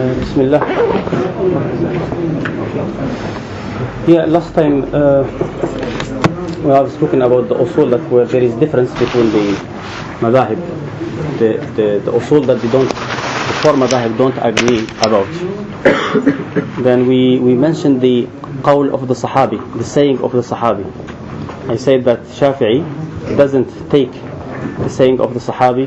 Bismillah. Yeah, last time we have spoken about the usul that where there is difference between the madahib, the usul that the four madahib don't agree about. Then we mentioned the qawl of the Sahabi, the saying of the Sahabi. I said that Shafi'i doesn't take the saying of the Sahabi.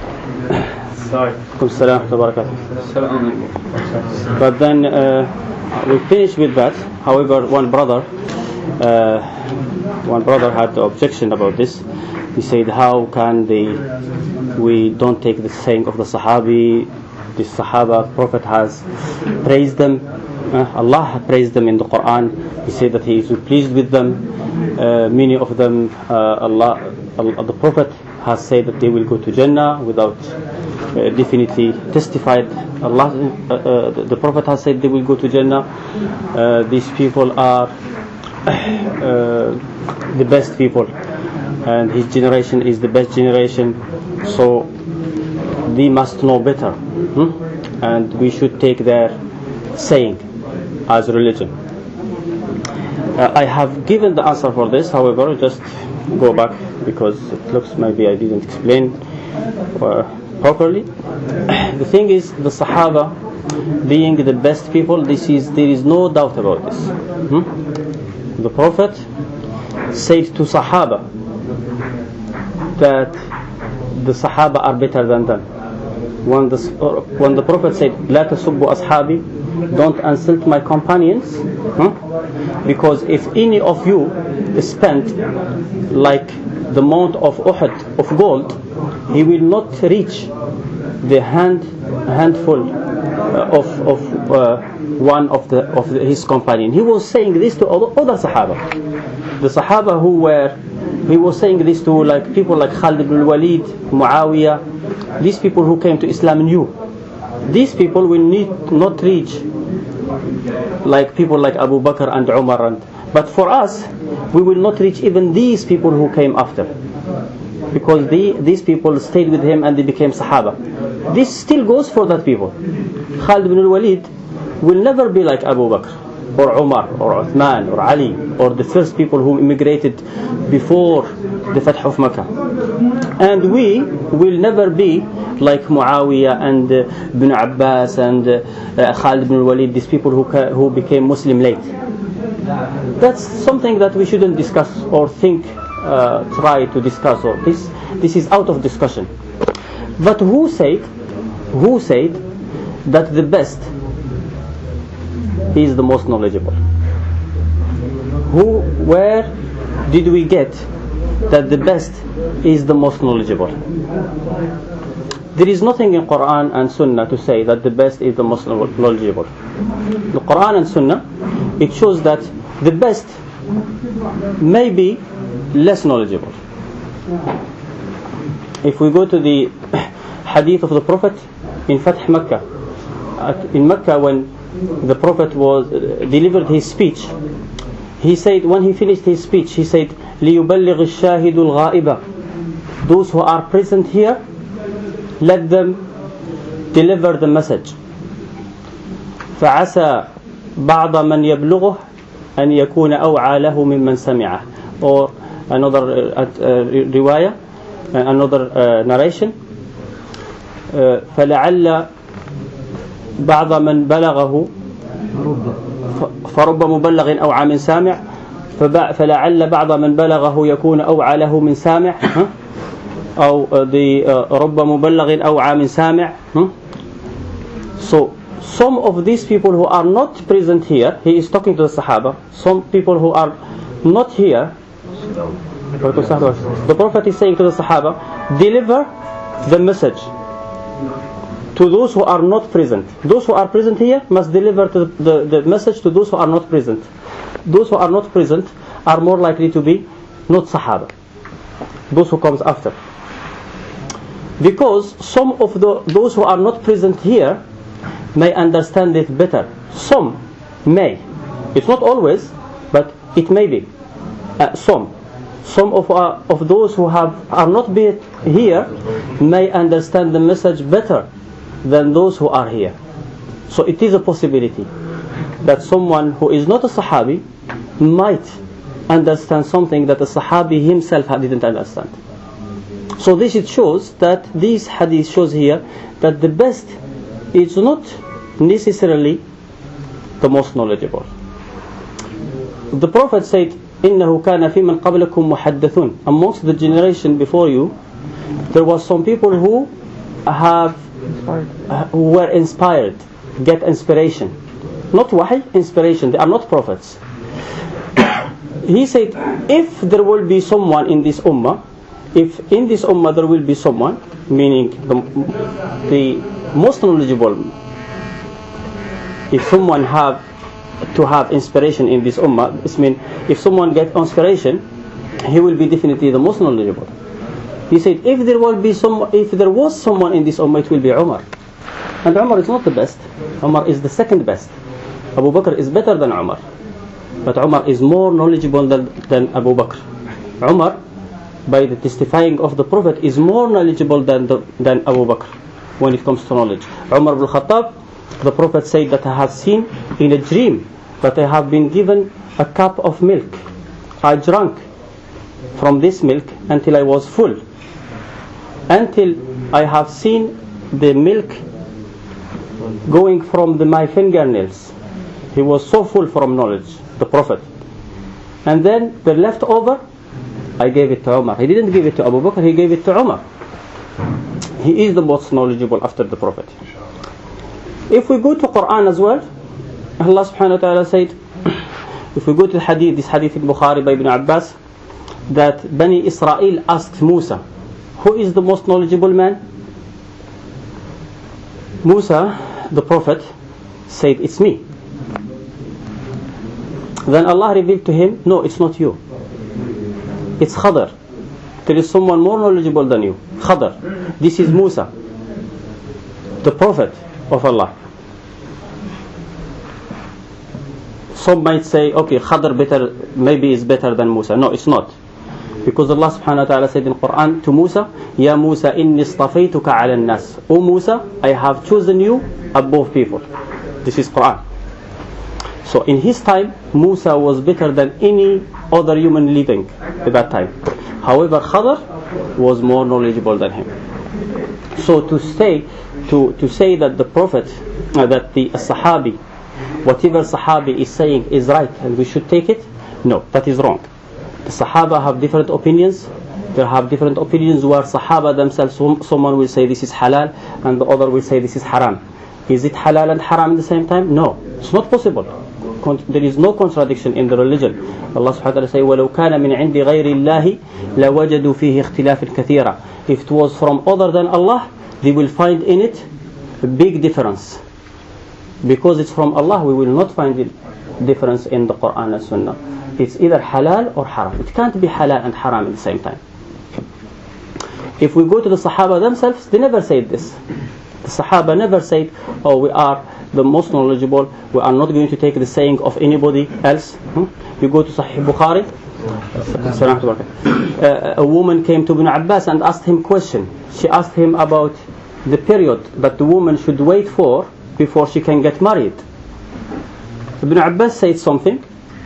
But then we finished with that. However, one brother had the objection about this. He said, how can we don't take the saying of the Sahabi? The Sahaba, Prophet has praised them. Allah praised them in the Quran. He said that He is pleased with them. Many of them, the Prophet has said that they will go to Jannah without definitely testified. The Prophet has said they will go to Jannah. These people are the best people, and his generation is the best generation. So they must know better, and we should take their saying as religion. I have given the answer for this. However, just go back because it looks maybe I didn't explain properly. The thing is, the Sahaba being the best people, there is no doubt about this. The Prophet said to Sahaba that the Sahaba are better than them. When the Prophet said, "La tasubbu ashabi," don't insult my companions, because if any of you spent like the amount of Uhud of gold, he will not reach the handful of one of his companion. He was saying this to other Sahaba. The Sahaba he was saying this to like people like Khalid ibn al-Walid, Muawiyah, these people who came to Islam new. These people will not reach like people like Abu Bakr and Umar, but for us, we will not reach even these people who came after, because these people stayed with him and they became Sahaba. This still goes for that people. Khalid ibn al-Walid will never be like Abu Bakr or Umar or Uthman or Ali or the first people who immigrated before the Fath of Makkah. And we will never be like Muawiyah and Ibn Abbas and Khalid ibn al-Walid, these people who became Muslim late. That's something that we shouldn't discuss or try to discuss, or this is out of discussion. But who said that the best is the most knowledgeable? Where did we get that the best is the most knowledgeable? There is nothing in Quran and Sunnah to say that the best is the most knowledgeable. The Quran and Sunnah, it shows that the best may be less knowledgeable. If we go to the hadith of the Prophet in Fath Makkah, in Mecca, when the Prophet delivered his speech, he said, when he finished his speech, he said, لِيُبَلِّغِ الشَّاهِدُ الْغَائِبَ, those who are present here, let them deliver the message. فَعَسَى بَعْضَ مَنْ يَبْلُغُهُ أَنْ يَكُونَ أَوْعَى لَهُ مِمَّنْ سَمِعَهُ. Or another riwayah, another narration, فَلَعَلَّ بعض من بلغه فرب مبلغ أوعى من سامع فلعل بعض من بلغه يكون أوعى له من سامع أو رب مبلغ أوعى من سامع. So some of these people who are not present here, he is talking to the Sahaba, some people who are not here, the Prophet is saying to the Sahaba, deliver the message to those who are not present. Those who are present here must deliver the message to those who are not present. Those who are not present are more likely to be not Sahaba, those who comes after, because some of those who are not present here may understand it better. Some may, it's not always, but it may be. Some of those who are not here may understand the message better than those who are here. So it is a possibility that someone who is not a Sahabi might understand something that the Sahabi himself didn't understand. So this it shows that this hadith shows here that the best is not necessarily the most knowledgeable. The Prophet said, إِنَّهُ كَانَ فِي مَنْ قَبْلَكُمْ مُحَدَّثُونَ. Amongst the generation before you, there was some people who were inspired, get inspiration. Not wahi, inspiration. They are not prophets. He said, if there will be someone in this ummah, if in this ummah there will be someone, meaning the most knowledgeable, if someone have to have inspiration in this ummah, this means if someone get inspiration, he will be definitely the most knowledgeable. He said, if there was someone in this ummah, it will be Umar. And Umar is not the best. Umar is the second best. Abu Bakr is better than Umar, but Umar is more knowledgeable than Abu Bakr. Umar, by the testifying of the Prophet, is more knowledgeable than Abu Bakr when it comes to knowledge. Umar ibn Khattab, the Prophet said that I have seen in a dream that I have been given a cup of milk. I drank from this milk until I was full, until I have seen the milk going from my fingernails. He was so full from knowledge, the Prophet. And then the leftover, I gave it to Umar. He didn't give it to Abu Bakr, he gave it to Umar. He is the most knowledgeable after the Prophet. If we go to Quran as well, Allah subhanahu wa ta'ala said, if we go to the hadith, this hadith in Bukhari by Ibn Abbas, that Bani Israel asked Musa, who is the most knowledgeable man? Musa, the Prophet, said, it's me. Then Allah revealed to him, no, it's not you. It's Khadr. There is someone more knowledgeable than you. Khadr. This is Musa, the Prophet of Allah. Some might say, okay, Khadr maybe is better than Musa. No, it's not. Because Allah subhanahu wa ta'ala said in Quran to Musa, Ya Musa inni istafaytuka ala nas. O Musa, I have chosen you above people. This is Quran. So in his time, Musa was better than any other human living at that time. However, Khadr was more knowledgeable than him. So to say that the Prophet, that the Sahabi, whatever Sahabi is saying is right and we should take it, no, that is wrong. The Sahaba have different opinions. They have different opinions where Sahaba themselves, someone will say this is halal and the other will say this is haram. Is it halal and haram at the same time? No, it's not possible. There is no contradiction in the religion. Allah subhanahu wa ta'ala says, وَلَوْ كَانَ مِنْ عِنْدِ غَيْرِ اللَّهِ لَوَجَدُوا فِيهِ اخْتِلَافٍ كَثِيرًا. If it was from other than Allah, they will find in it a big difference. Because it's from Allah, we will not find the difference in the Quran and Sunnah. It's either halal or haram. It can't be halal and haram at the same time. If we go to the Sahaba themselves, they never said this. The Sahaba never said, oh, we are the most knowledgeable, we are not going to take the saying of anybody else. You go to Sahih Bukhari, a woman came to Ibn Abbas and asked him a question. She asked him about the period that the woman should wait for before she can get married. Ibn Abbas said something.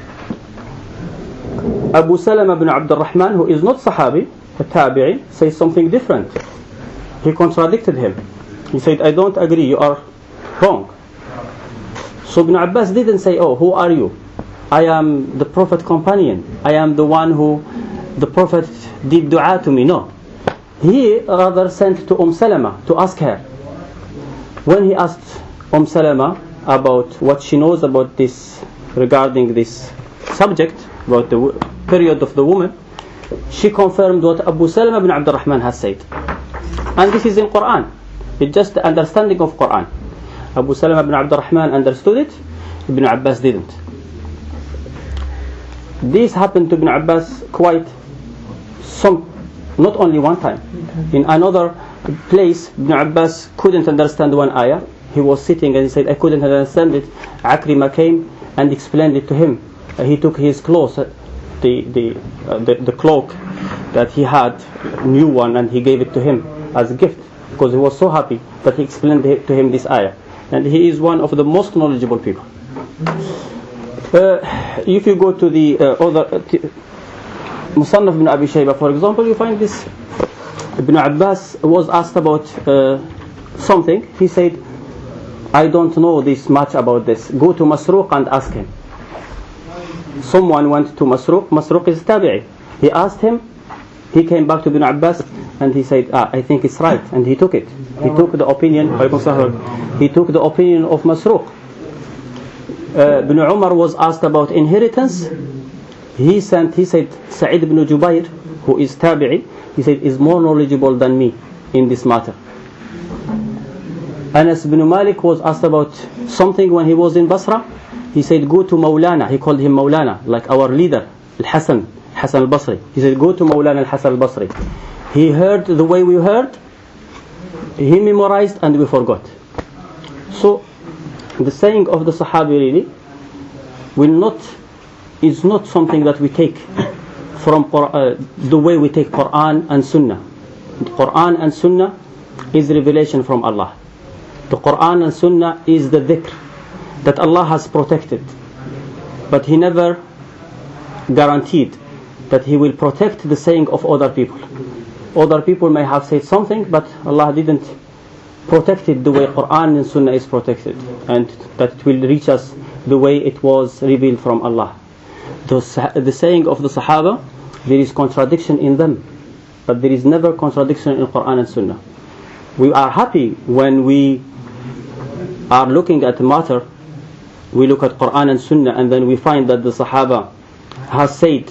Abu Salama ibn Abdul Rahman, who is not Sahabi, a Tabi'i, says something different. He contradicted him. He said, I don't agree, you are wrong. So Ibn Abbas didn't say, oh, who are you? I am the Prophet companion. I am the one who the Prophet did dua to me. No. He rather sent to Salama to ask her. When he asked Salama about what she knows about this, regarding this subject, about the period of the woman, she confirmed what Abu Salama ibn Abdul Rahman has said. And this is in Quran. It's just the understanding of Quran. Abu Salama ibn Abdul Rahman understood it, Ibn Abbas didn't. This happened to Ibn Abbas not only one time. In another place, Ibn Abbas couldn't understand one ayah. He was sitting and he said, I couldn't understand it. Akrima came and explained it to him. He took his clothes, the cloak that he had, a new one, and he gave it to him as a gift, because he was so happy that he explained to him this ayah. and he is one of the most knowledgeable people. If you go to the other Musannaf ibn Abi Shayba, for example, you find this. Ibn Abbas was asked about something. He said, I don't know this much about this. Go to Masruq and ask him. Someone went to Masruq. Masruq is Tabi'i. He asked him. He came back to Ibn Abbas and he said, I think it's right. And he took it. He took the opinion. He took the opinion of Masruq. Ibn Umar was asked about inheritance. He said, Sa'id ibn Jubayr, who is Tabi'i, he said, is more knowledgeable than me in this matter. Anas ibn Malik was asked about something when he was in Basra. He said, go to Mawlana. He called him Mawlana, like our leader, Hassan al-Basri. He said, go to Mawlana al-Hassan al-Basri. He heard the way we heard, he memorized, and we forgot. So, the saying of the Sahabi really is not something that we take from the way we take Quran and Sunnah. The Quran and Sunnah is revelation from Allah. The Quran and Sunnah is the dhikr that Allah has protected, but He never guaranteed that He will protect the saying of other people. Other people may have said something, but Allah didn't protect it the way Quran and Sunnah is protected, and that it will reach us the way it was revealed from Allah. The saying of the Sahaba, there is contradiction in them, but there is never contradiction in Quran and Sunnah. We are happy when we are looking at a matter, we look at Quran and Sunnah, and then we find that the Sahaba has said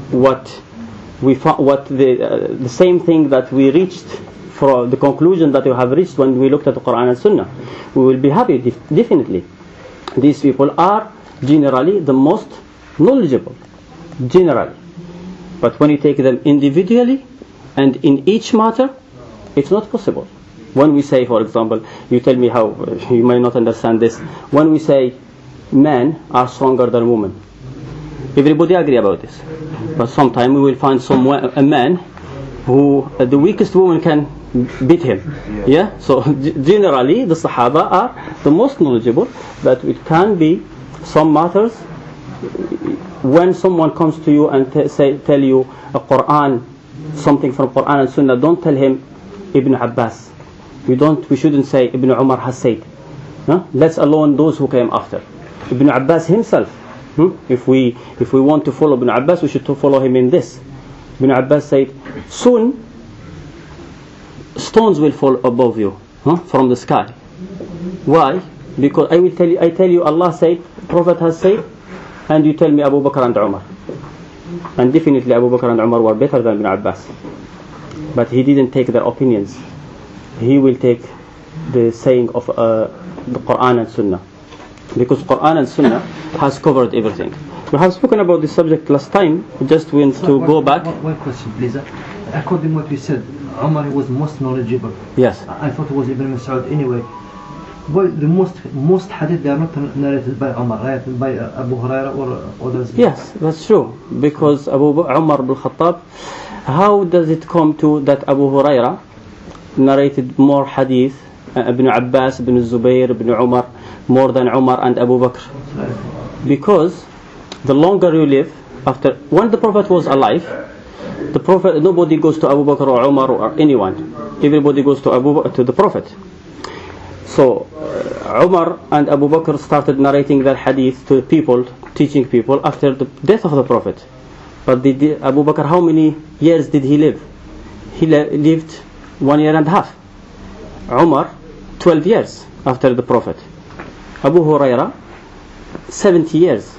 the same thing that we reached, for the conclusion that we have reached when we looked at the Quran and Sunnah. We will be happy, definitely. These people are generally the most knowledgeable, generally. But when you take them individually and in each matter, it's not possible. When we say, for example, you tell me how, you may not understand this. When we say men are stronger than women, everybody agree about this. But sometimes we will find a man who the weakest woman can beat him. Yeah. So generally, the Sahaba are the most knowledgeable. That it can be some matters. When someone comes to you and tell you a Quran, something from Quran and Sunnah, don't tell him Ibn Abbas. We shouldn't say Ibn Umar has said. Let's alone those who came after. Ibn Abbas himself. If we want to follow Ibn Abbas, we should follow him in this. Ibn Abbas said, soon stones will fall above you from the sky. Why? Because I tell you Allah said, Prophet has said, and you tell me Abu Bakr and Umar. And definitely Abu Bakr and Umar were better than Ibn Abbas. But he didn't take their opinions. He will take the saying of the Quran and Sunnah. Because Quran and Sunnah has covered everything. We have spoken about this subject last time. We just want to go back. One question, please. According to what you said, Umar was most knowledgeable. Yes. I thought it was Ibn Mas'ud anyway. Well, the most hadith, they are not narrated by Umar, narrated by Abu Huraira or others. Yes, that's true. Because Umar ibn Khattab, how does it come to that Abu Huraira narrated more hadith, Ibn Abbas, Ibn Zubayr, Ibn Umar, more than Umar and Abu Bakr? Because the longer you live, when the Prophet was alive, the Prophet, nobody goes to Abu Bakr or Umar or anyone. Everybody goes to the Prophet. So Umar and Abu Bakr started narrating their hadith to people, teaching people after the death of the Prophet. But Abu Bakr, how many years did he live? He lived 1.5 years. Umar, 12 years after the Prophet. Abu Huraira, 70 years,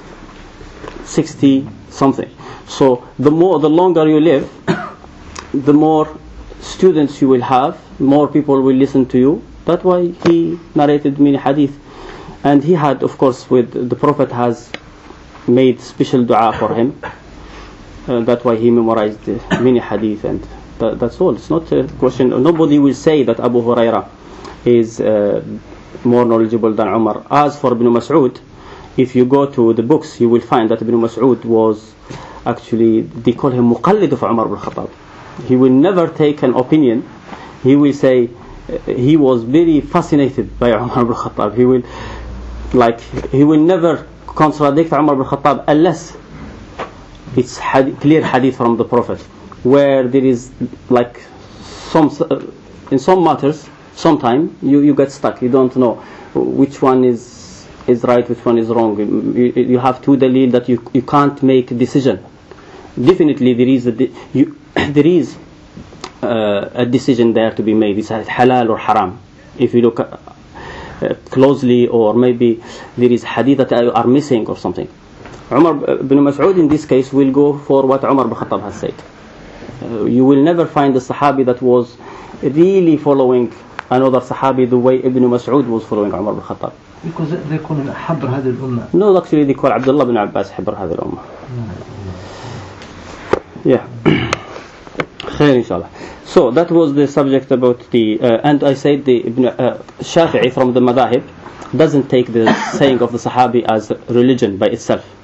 60 something. So the longer you live, the more students you will have, more people will listen to you. That's why he narrated many hadith. And he had, of course, the Prophet has made special dua for him. That's why he memorized many hadith, and that's all. It's not a question. Nobody will say that Abu Huraira is more knowledgeable than Umar. As for Ibn Mas'ud, if you go to the books, you will find that Ibn Mas'ud was actually, they call him Muqallid of Umar ibn Khattab. He will never take an opinion. He will say, he was very fascinated by Umar ibn Khattab. He will never contradict Umar ibn Khattab unless it's clear hadith from the Prophet, where there is like in some matters, sometime you get stuck. You don't know which one is right, which one is wrong. You have two dalil that you can't make a decision. Definitely there is a decision there to be made. Is it halal or haram? If you look closely, or maybe there is hadith that are missing or something. Umar ibn Mas'ud in this case will go for what Umar ibn Khattab has said. You will never find a Sahabi that was really following another Sahabi the way Ibn Mas'ud was following Umar ibn Khattab. Because they call him حبر هذه الأمة. No, actually they call Abdullah ibn Abbas حبر هذه الأمة. Yeah. خير إن شاء الله. So that was the subject about the and I said the Shafi'i from the Madahib doesn't take the saying of the Sahabi as religion by itself.